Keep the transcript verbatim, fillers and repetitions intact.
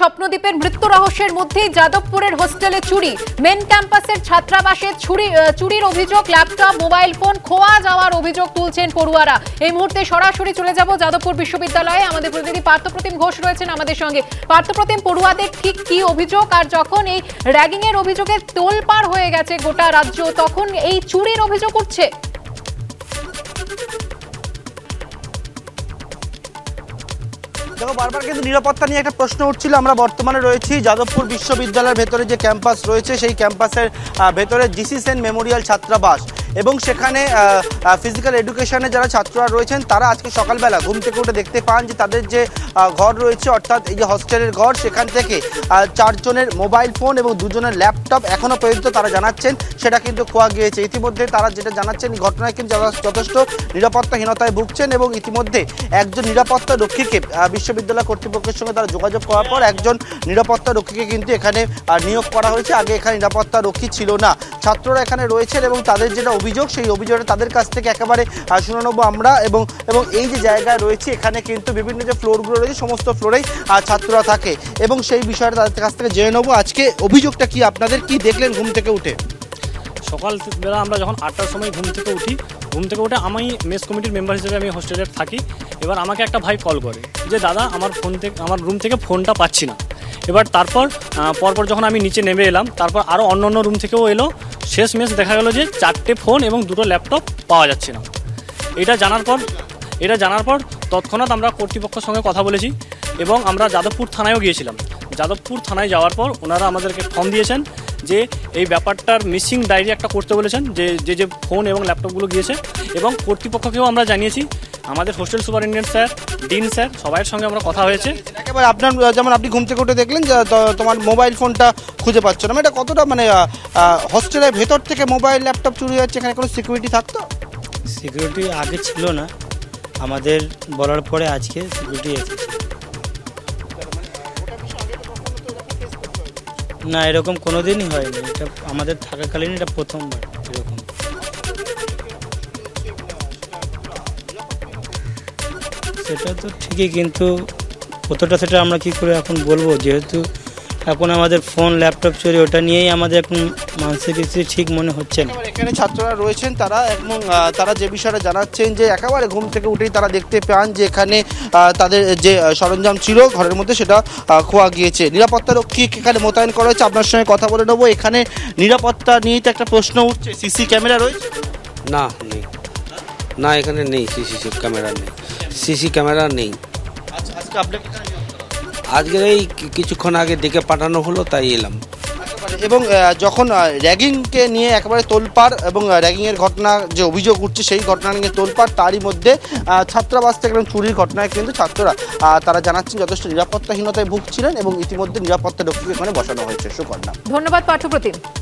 স্বপ্নদ্বীপের মৃত্যু রহস্যের মধ্যেই যাদবপুরের হোস্টেলে চুরি। মেন ক্যাম্পাসের ছাত্রাবাসে চুরি চুরির অভিযোগ, ল্যাপটপ মোবাইল ফোন খোয়া যাওয়ার অভিযোগ তুলছেন পড়ুয়ারা। এই মুহূর্তে সরাসরি চলে যাব যাদবপুর বিশ্ববিদ্যালয়ে। আমাদের প্রতিনিধি পার্থপ্রতিম ঘোষ রয়েছেন আমাদের সঙ্গে। পার্থপ্রতিম, পড়ুয়াদের ঠিক কি অভিযোগ, আর যখন এই র্যাগিং এর অভিযোগে তোলপাড় হয়ে গেছে গোটা রাজ্য, তখন এই চুরির অভিযোগ উঠছে? দেখো, বারবার কিন্তু নিরাপত্তা নিয়ে একটা প্রশ্ন উঠছিল। আমরা বর্তমানে রয়েছি যাদবপুর বিশ্ববিদ্যালয়ের ভেতরে যে ক্যাম্পাস রয়েছে সেই ক্যাম্পাসের ভেতরে জিসি সেন মেমোরিয়াল ছাত্রাবাস, এবং সেখানে ফিজিক্যাল এডুকেশনে যারা ছাত্ররা রয়েছেন তারা আজকে সকালবেলা ঘুম থেকে উঠে দেখতে পান যে তাদের যে ঘর রয়েছে, অর্থাৎ এই যে হস্টেলের ঘর, সেখান থেকে চারজনের মোবাইল ফোন এবং দুজনের ল্যাপটপ এখনও পর্যন্ত তারা জানাচ্ছেন সেটা কিন্তু খোয়া গিয়েছে। ইতিমধ্যে তারা যেটা জানাচ্ছেন, এই ঘটনায় কিন্তু যথেষ্ট নিরাপত্তাহীনতায় ভুগছেন, এবং ইতিমধ্যে একজন নিরাপত্তা রক্ষীকে বিশ্ববিদ্যালয় কর্তৃপক্ষের সঙ্গে তারা যোগাযোগ করার পর একজন নিরাপত্তা রক্ষীকে কিন্তু এখানে নিয়োগ করা হয়েছে। আগে এখানে নিরাপত্তা রক্ষী ছিল না। ছাত্ররা এখানে রয়েছেন এবং তাদের যেটা অভিযোগ, সেই অভিযোগটা তাদের কাছ থেকে একেবারে শুনে নেবো আমরা। এবং এবং এই যে জায়গায় রয়েছে, এখানে কিন্তু বিভিন্ন যে ফ্লোরগুলো রয়েছে সমস্ত ফ্লোরেই ছাত্ররা থাকে, এবং সেই বিষয়টা তাদের কাছ থেকে জেনে নেবো। আজকে অভিযোগটা কি, আপনাদের কি দেখলেন ঘুম থেকে উঠে? সকালবেলা আমরা যখন আটটার সময় ঘুম থেকে উঠি, ঘুম থেকে উঠে আমি মেস কমিটির মেম্বার হিসেবে আমি হোস্টেলে থাকি। এবার আমাকে একটা ভাই কল করে যে দাদা আমার ফোন থেকে আমার রুম থেকে ফোনটা পাচ্ছি না। এবার তারপর পরপর যখন আমি নিচে নেমে এলাম, তারপর আরও অন্য অন্য রুম থেকেও এলো। শেষ মেশ দেখা গেল যে চারটে ফোন এবং দুটো ল্যাপটপ পাওয়া যাচ্ছে না। এটা জানার পর এটা জানার পর তৎক্ষণাৎ আমরা কর্তৃপক্ষের সঙ্গে কথা বলেছি, এবং আমরা যাদবপুর থানায়ও গিয়েছিলাম। যাদবপুর থানায় যাওয়ার পর ওনারা আমাদেরকে ফর্ম দিয়েছেন যে এই ব্যাপারটার মিসিং ডায়েরি একটা করতে বলেছেন, যে যে যে ফোন এবং ল্যাপটপগুলো গিয়েছে, এবং কর্তৃপক্ষকেও আমরা জানিয়েছি। আমাদের hostel superintendent sir, dean sir, সবাইয়ের সঙ্গে আমরা কথা হয়েছে। একেবারে আপনার যেমন আপনি ঘুম থেকে উঠে দেখলেন যে তোমার মোবাইল ফোনটা খুঁজে পাচ্ছ না, এটা কতটা মানে হোস্টেলের ভেতর থেকে মোবাইল ল্যাপটপ চুরি হচ্ছে, এখানে কোনো সিকিউরিটি থাকতো? সিকিউরিটি আগে ছিল না, আমাদের বলার পরে আজকে সিকিউরিটি এসেছে। না, এরকম কোনোদিনই হয়নি, এটা আমাদের থাকাকালীন এটা প্রথমবার এরকম। সেটা তো ঠিকই, কিন্তু কতটা সেটা আমরা কি করে এখন বলবো, যেহেতু এখন আমাদের ফোন ল্যাপটপ চুরি, ওটা নিয়েই আমাদের এখন মানসিক কিছু ঠিক মনে হচ্ছে না। এখানে ছাত্ররা রয়েছেন তারা, এবং তারা যে বিষয়টা জানাচ্ছেন যে একেবারে ঘুম থেকে উঠেই তারা দেখতে পান যে এখানে তাদের যে সরঞ্জাম ছিল ঘরের মধ্যে সেটা খোয়া গিয়েছে। নিরাপত্তা রক্ষী এখানে মোতায়েন করা হয়েছে। আপনার সঙ্গে কথা বলে নেবো। এখানে নিরাপত্তা নিয়ে তো একটা প্রশ্ন উঠছে, সিসি ক্যামেরা রয়েছে? না, নেই। না, এখানে নেই, সিসি ক্যামেরা নেই, সিসি ক্যামেরা নেই। আচ্ছা, আজকে আপনাকে আজকে এই কিছুক্ষণ আগে ডেকে পাঠানো হলো, তাই এলাম। এবং যখন র্যাগিংকে নিয়ে একেবারে তোলপাড়, এবং র্যাগিংয়ের ঘটনা যে অভিযোগ উঠছে সেই ঘটনা নিয়ে তোলপাড়, তারই মধ্যে ছাত্রাবাস থেকে চুরির ঘটনায় কিন্তু ছাত্ররা তারা জানাচ্ছেন যথেষ্ট নিরাপত্তাহীনতায় ভুগছিলেন, এবং ইতিমধ্যে নিরাপত্তা রক্ষীকে এখানে বসানো হয়েছে। সুকন্যা, ধন্যবাদ পার্থপ্রতিম।